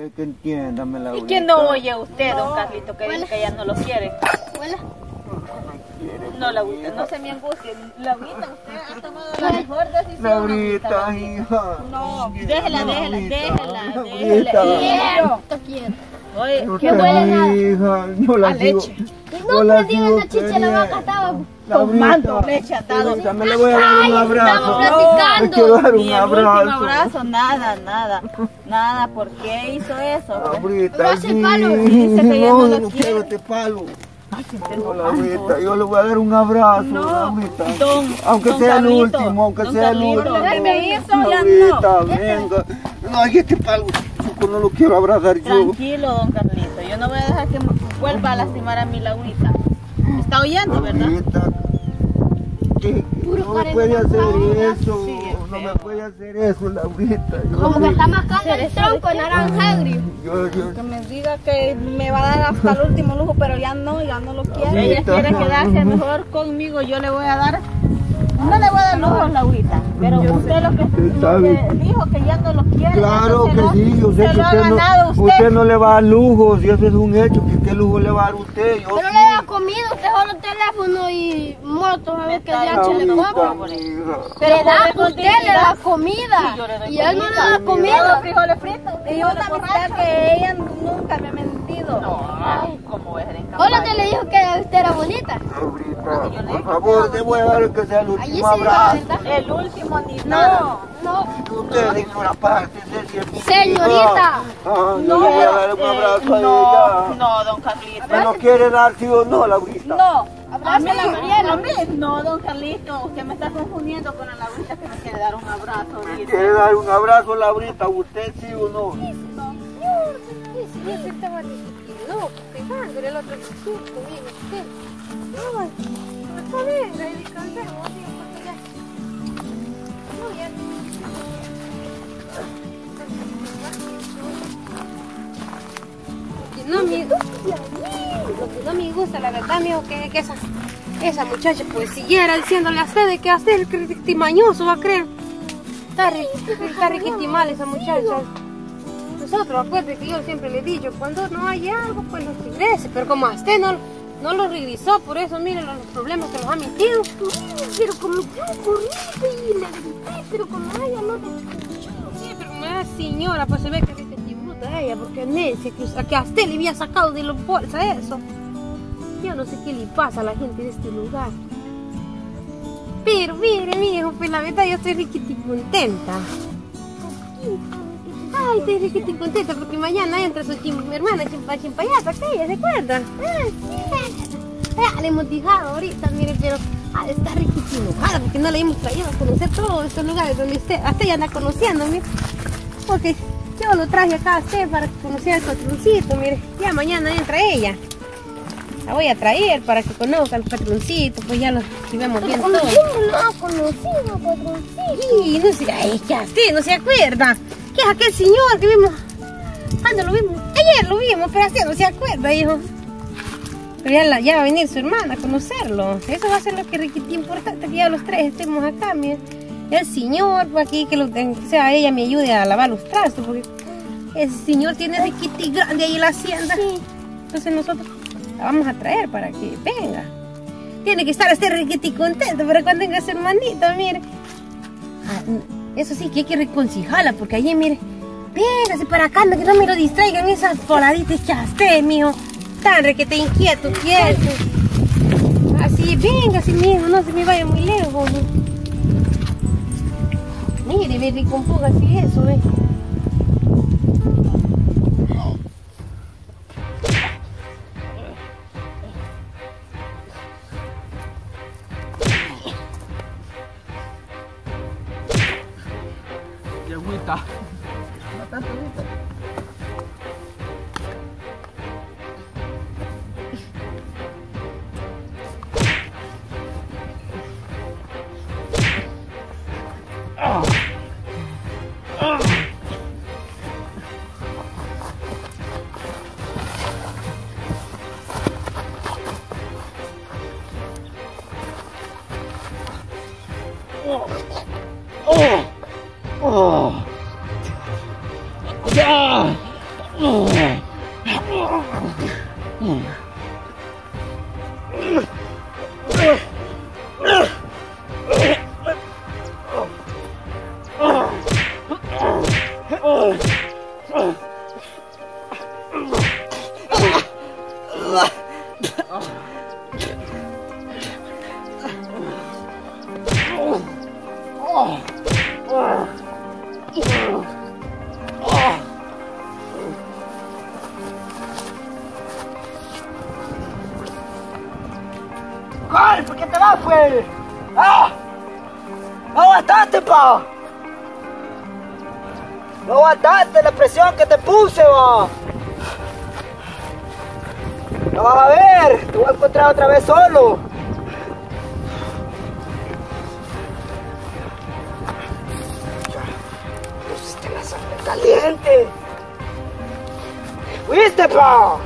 Es que entiéndame la ¿Y quién no oye a usted, don Carlito, que dice que ya no lo quiere? Hola. No, Laurita, no se me angustie. Laurita, usted ha tomado la mejor decisión. Laurita, hija. No, déjela. Quieto, quieto. Oye, No ¿qué te huele nada? hija, yo la A sigo. leche. Yo No, la pero digo, sigo la chicha la vaca estaba... tomando leche atado. Laurita, me le voy a dar un abrazo. estamos platicando. Me quiero dar Ni un el último abrazo. abrazo, nada. ¿Por qué hizo eso? Laurita, Pero hace palo. Dice que ya no lo no quiere. quiero este palo. No, Laurita, yo le voy a dar un abrazo, No, Laurita. aunque sea el último, aunque sea el último. Lo que me hizo ya Laurita, no. venga. No, y este palo, chico, no lo quiero abrazar yo. Tranquilo, don Carlito. Yo no voy a dejar que vuelva a lastimar a mi Laurita. ¿Está oyendo, verdad? Laurita, no me puede hacer eso. No me puede hacer eso, Laurita. Como que está mascando el tronco naranja agrio. Que me diga que me va a dar hasta el último lujo, pero ya no lo quiere. Ella Laurita. quiere quedarse mejor conmigo. Yo le voy a dar, no le voy a dar lujos, Laurita, pero usted lo que dijo que ya no lo quiere. Claro entonces que sí, yo sé se que lo ha ganado usted no le va a dar lujos, y eso es un hecho, que qué lujo le va a dar usted. Yo Pero sí. le da comida, usted solo teléfono y motos a ver qué DH le Laurita, compra. hija. Le da, usted le da comida. Sí, yo le doy Y él no le da Yo le comida. doy frijoles fritos. Y yo también sé que ella nunca me ha mentido. No, ¿cómo es? Hola, te le dijo que usted era bonita. Laurita, por favor, te voy a dar que sea el Allí último sí, la abrazo. verdad. El último ni nada. No. Usted dice una parte, Señorita. No le voy a dar un abrazo a ella. No, don Carlito. ¿Me lo quiere dar, sí o no, Laurita? No, a mí, Abrázala, a mí, no, don Carlito, usted me está confundiendo con la Laurita que me quiere dar un abrazo. Dice. ¿Quiere dar un abrazo, Laurita? ¿Usted sí o no? Ese estaba loco, pegándole el otro susto, mire usted. Ay, está bien, descansemos, tío, porque ya. No, ya. No lo que no me gusta, la verdad, amigo, que esa muchacha pues siguiera diciéndole a usted de que a usted el critimañoso va a creer. Está riquitimal esa muchacha. Nosotros, acuérdate que yo siempre le he dicho, cuando no hay algo, pues no regrese. Pero como a usted no lo regresó, por eso miren los problemas que nos ha metido. Pero como yo corrí y le grité, pero como ella no te escuchó. Sí, pero como era señora, pues se ve que es bruta ella, porque necia, que a usted le había sacado de la bolsa eso. Yo no sé qué le pasa a la gente de este lugar. Pero mire, mi hijo, pues la verdad yo estoy riquita contenta. Ay, estoy riquita contenta porque mañana entra su hermana chimpayata, aquella, ¿se acuerdan? Le hemos dejado ahorita, mire, pero está riquita enojada porque no le hemos traído a conocer todos estos lugares donde usted ya anda conociendo, mire. Porque yo lo traje acá a usted para que conociera el patroncito, mire. Ya mañana entra ella. La voy a traer para que conozca al patroncito, pues ya lo vemos bien todos. Conocido, patroncito. Sí, no sé, ay, ya usted no se acuerda. ¿Qué es aquel señor que vimos? ¿Cuándo lo vimos? Ayer lo vimos, pero usted no se acuerda, hijo. Pero ya va a venir su hermana a conocerlo. Eso va a ser lo que es importante, que ya los tres estemos acá, mire. El señor, pues aquí, que ella me ayude a lavar los trastos, porque ese señor tiene riquiti grande ahí en la hacienda. Sí. Entonces nosotros la vamos a traer para que venga. Tiene que estar este riquiti contento para cuando venga su hermanita, mire. Eso sí que hay que reconciliarla, porque allí, mire, véngase para acá, que no me lo distraigan esas poladitas chasté, mijo. Tan requete inquieto, quieto. Así, véngase, mijo, no se me vaya muy lejos. Mire, ve, recompóngase eso, ve. Agüita. No tanto agüita. ya, pues. ¡Ah! ¡No aguantaste, pa! ¡No aguantaste la presión que te puse, va! ¡No vas a ver! Te voy a encontrar otra vez solo. Pusiste la sangre caliente. ¿Fuiste, pa?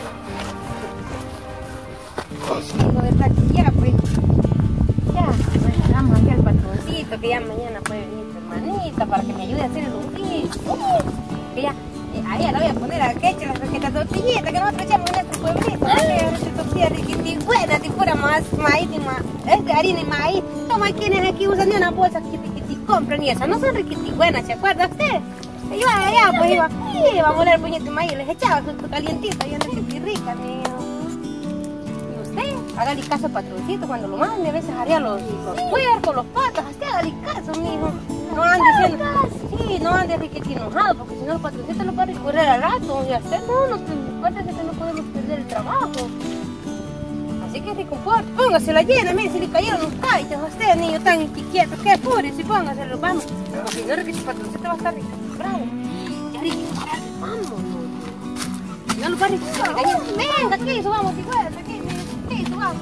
Lo de taquilla, pues. Ya, pues vamos aquí al patroncito, que ya mañana puede venir tu hermanita para que me ayude a hacer el oficio. Que ya, a ella la voy a poner a que eche las raquetas tortillitas, que nosotros echamos en este pueblito. Que tortillas riquitibuenas, si fuera más maíz y más, harina y maíz. Toma, quienes aquí usan de una bolsa que compran y esas no son riquitibuenas, ¿se acuerda usted? Iba allá, pues iba a moler el puñete de maíz, les echaba su calientito y anda rica, mijo. Hágale caso al patroncito cuando lo mande, a veces haría los puercos, los patos, así hágale caso, mijo. No ande diciendo, sí, no ande riquete enojado, porque si no el patroncito lo va a recorrer al rato. Y a usted no, acuérdese que no podemos perder el trabajo. Así que se comporte, póngase la llena, mire, si le cayeron los caitos a usted, niño tan inquieto, que póngase, póngaselo, vamos. Porque si no, el patroncito va a estar bravo. Ya riquete, vámonos. No lo va a recorrer, venga, aquí, subamos, igual, aquí. Vamos,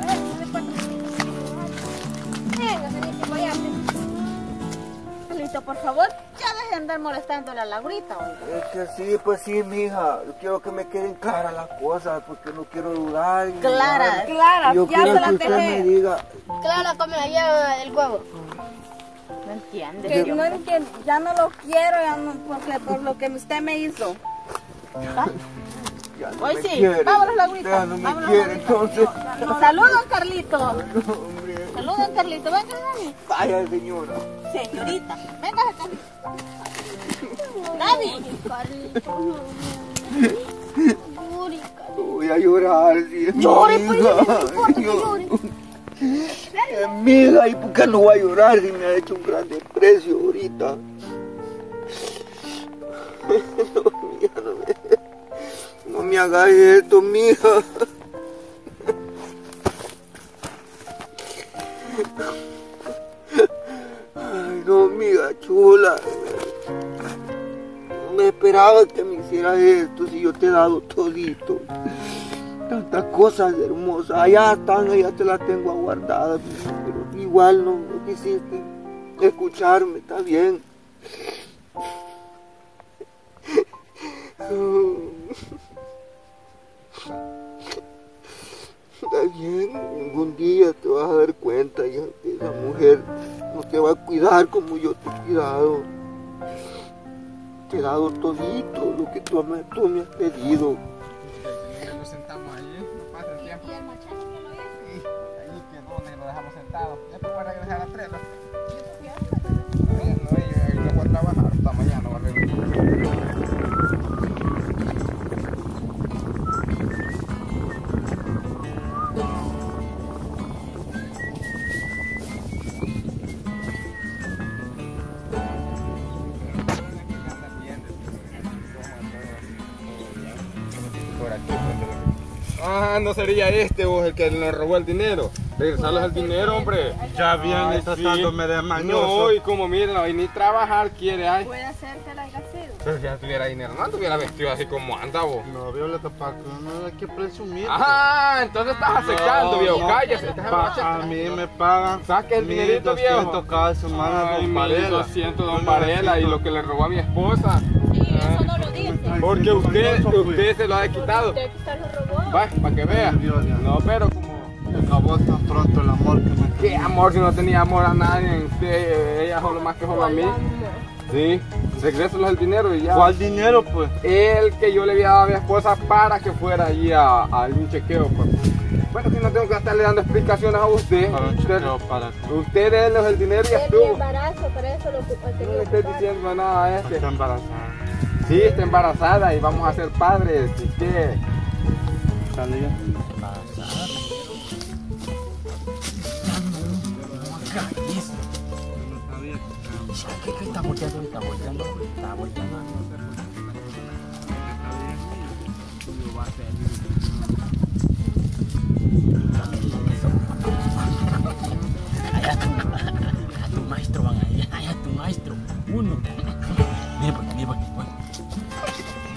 venga, señorita, vayate. Listo, por favor, ya dejen de andar molestando a la Laurita, oiga. Es que sí, pues sí, mija. Yo quiero que me queden claras las cosas, porque no quiero dudar. Clara, yo ya quiero se la que usted me diga. Clara, come allá el huevo. No entiende. Que no entiendo, ya no lo quiero, ya no, porque por lo que usted me hizo. Ya no Hoy me sí, quiere. vámonos, Laurita. Ya no me Vámonos, quiere, Laurita. entonces. Saludos, Carlito. Hombre. Saludos, Carlito. Venga, Dani. Vaya, señora. Señorita. Venga, Carlito. Dani. Voy a llorar, sí. Llore, pues, Amiga. no importa que llore. Amiga, ¿y por qué no voy a llorar si me ha hecho un gran desprecio ahorita? No, mija, no me hagas esto, mija. Ay, no, amiga chula. No me esperaba que me hicieras esto si yo te he dado todito. Tantas cosas hermosas. Allá están, allá te las tengo guardadas. Pero igual no quisiste escucharme, está bien. Está bien, algún día te vas a dar cuenta ya que esa mujer no te va a cuidar como yo te he cuidado. Te he dado todito lo que tú me has pedido. Nos sentamos allí, no pasa el tiempo. Sí, ahí quedó, lo dejamos sentado. Ya te voy a regresar a las 3. No voy a trabajar hasta mañana, voy a regresar. Ah, no sería este vos el que nos robó el dinero. Regresarles el dinero, hombre. Ya viene tratándome de mañoso. No, y como miren, hoy ni trabajar quiere, ay. Puede ser que la haya sido. Pero si ya tuviera dinero, no tuviera vestido así como anda vos. No, Violeta, para que no hay que presumir. Ajá, entonces estás acechando, viejo. no. Cállese. A mí me pagan. Saque el dinerito, viejo. 1,200 cada semana, Ay, don Varela. 1,200, don Varela, y lo que le robó a mi esposa. Sí, eso no lo dice. Porque usted se lo ha quitado. Usted quizás lo robó. Va, para que vea. No, pero como... Acabó tan pronto el amor que me ¿Qué amor? Si no tenía amor a nadie, usted, ella solo más que solo a mí. Sí, regréselos el dinero y ya. ¿Cuál dinero, pues? El que yo le había dado a mi esposa para que fuera allí a un chequeo, pues. Bueno, si no tengo que estarle dando explicaciones a usted. Para un chequeo, para... Usted déles el dinero y ya Es mi estuvo. embarazo, para eso lo ocupa. No le estoy diciendo nada a este. Está embarazada. Sí, está embarazada y vamos a ser padres. ¿Y qué? Salía. ¿Qué está volteando? Está volteando. Está volteando.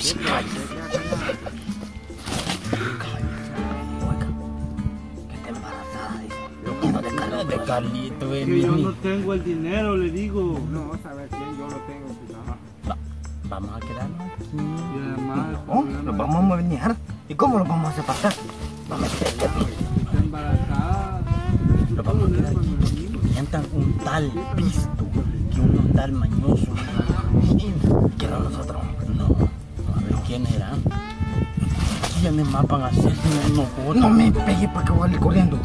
De Carlito, Que yo no tengo el dinero, le digo. No, sabes quién, yo lo tengo. Vamos a quedarnos aquí. Y además, Nos vamos a movilizar. ¿Y cómo lo vamos a hacer pasar? Vamos a quedar aquí. está embarazada. Nos vamos a quedar aquí. Mientan un tal pisto y un tal mañoso. Que no nosotros. No. A ver quiénes eran. ¿Quiénes más van a ser si no nosotros? No me pegue para que voy a ir corriendo.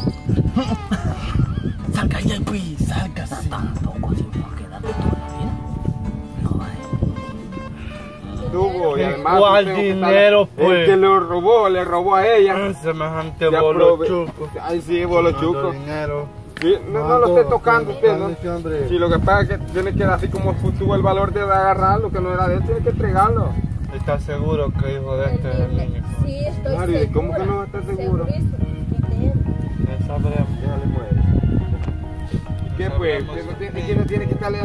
Salga ahí, pues. Salga. Tampoco si vamos a quedar toda la vida. No hay. Tuvo y además. ¿Cuál tengo que dinero, estar- pues? El que lo robó, le robó a ella. Semejante Ya bolo probé. chuco. Ay, sí, bolo chuco. Dinero. Sí, no lo esté tocando usted, ¿no? Sí, lo que pasa es que tiene que dar así como tuvo el valor de agarrarlo, que no era de él, tiene que entregarlo. ¿Estás seguro que hijo de este es el niño? Sí, estoy Mario, ¿y segura. cómo que no está seguro? Segurísimo que de él. Ya sabremos. Déjale muere. ¿Y qué pues? ¿Quién no tiene que estarle?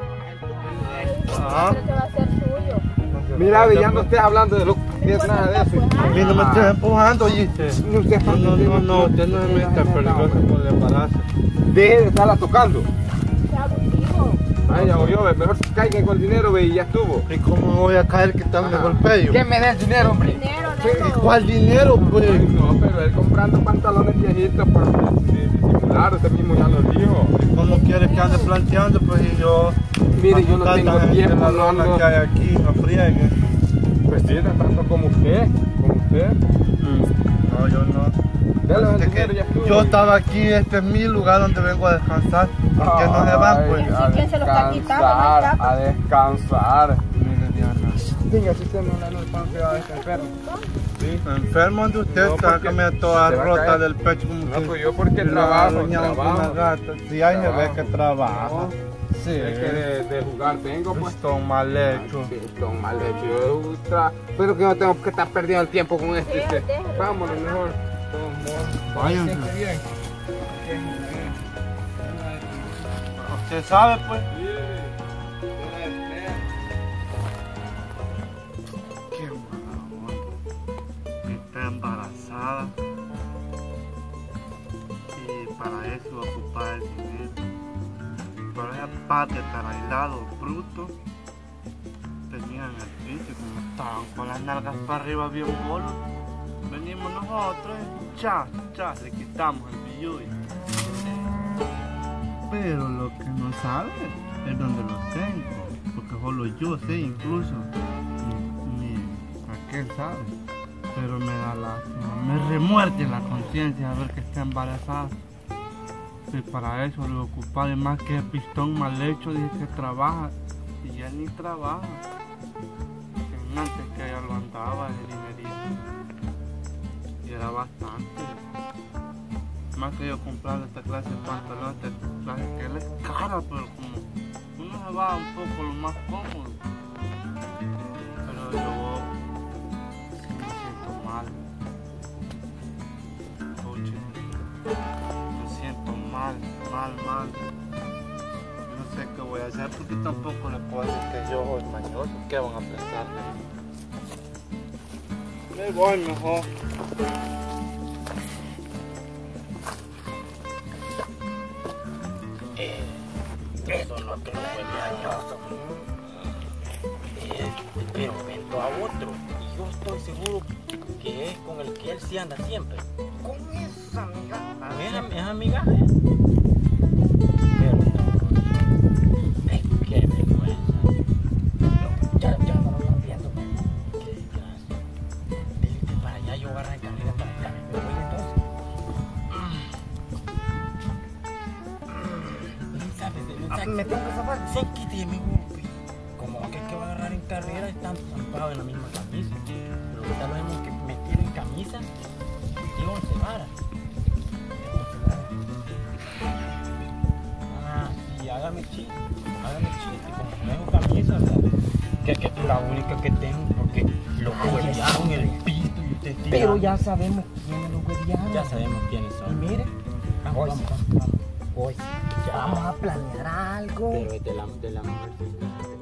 Ah. Creo que va a ser suyo. Mira, ya no estés hablando de lo que es nada de eso. A mí no me estés empujando, oíste. No, usted No, usted no se meta peligroso por el embarazo. Deje de estarla tocando. Qué abusivo. Ay, ya oyó, mejor caiga con el dinero, ve, y ya estuvo. ¿Y cómo voy a caer que tal me Ajá. golpeo? ¿Qué me dé el dinero, hombre? Dinero, Sí, Nando. ¿Cuál dinero, pues? Ay, no, pero él comprando pantalones viejitos para disimular, usted mismo ya lo dijo. ¿Cómo quieres que ande planteando? Pues y yo... Mire, yo no tengo tiempo, la no lona ando. que hay aquí, no friegue. Pues sí, tanto como usted, No, yo no. Dale el Así dinero, que ya estuvo. yo estaba aquí, este es mi lugar donde vengo a descansar. ¿Por qué no se van, pues? A ¿Quién se lo está quitando? No descansar, está. a descansar. Mire, Diana. Venga, si usted no le están cuidado a este enfermo. Sí. Enfermo de usted, No, está porque que me toda se va a rota caer. del pecho como No, que... pues yo porque la trabajo, arañaron con trabajo. una gata. Sí, ahí se ve Trabajo. que trabaja. Sí. Es que de jugar tengo, pues. Pistón mal hecho. Sí, son mal hecho. Pero que no tengo que estar perdiendo el tiempo con este. Vámonos mejor. Váyanse. Siempre bien. Usted sabe, pues. Qué mala. Está embarazada. Y para eso ocupar el dinero. Para esa patria estar aislado, bruto. Tenían el piso y como estaban con las nalgas para arriba bien bolos. Venimos nosotros y chas, le quitamos el billete. Pero lo que no sabe es dónde lo tengo, porque solo yo sé incluso, ni aquel sabe. Pero me da lástima, me remuerde la conciencia de ver que está embarazada. Y para eso lo ocupar es más que el pistón mal hecho, dice que trabaja, y él ni trabaja. Antes que ella lo andaba de dinerito. Y era bastante. Más que yo comprar esta clase de pantalones, esta clase que él es cara, pero como uno se va un poco lo más cómodo. Pero yo me siento mal. Oye, me siento mal. No sé qué voy a hacer porque tampoco le puedo decir que yo soy mañoso. ¿Qué van a pensar? Me voy mejor. Eso no te lo fue mañoso. Pero vendo a otro. Y yo estoy seguro que es con el que él sí anda siempre. Con esa amiga. ¿Es amiga? Pero no. Qué vergüenza. No, ya no lo están viendo. Qué desgracia. Dile que para allá yo voy a arrancar para acá. Me voy entonces. Me tengo que zafar. Sí, quíteme mi golpe. Como que va a agarrar en carrera, están zampados en la misma camisa. Pero ahorita lo vemos que metieron en camisa y 11 varas. Ah, sí, hágame chiste. Como no tengo camisa, ¿verdad? Que es la única que tengo, porque lo huevearon en el piso y usted tira. Pero ya sabemos quiénes lo huevearon. Ya sabemos quiénes son. Y mire, vamos. Hoy ya vamos a planear algo. Pero es de la mujer.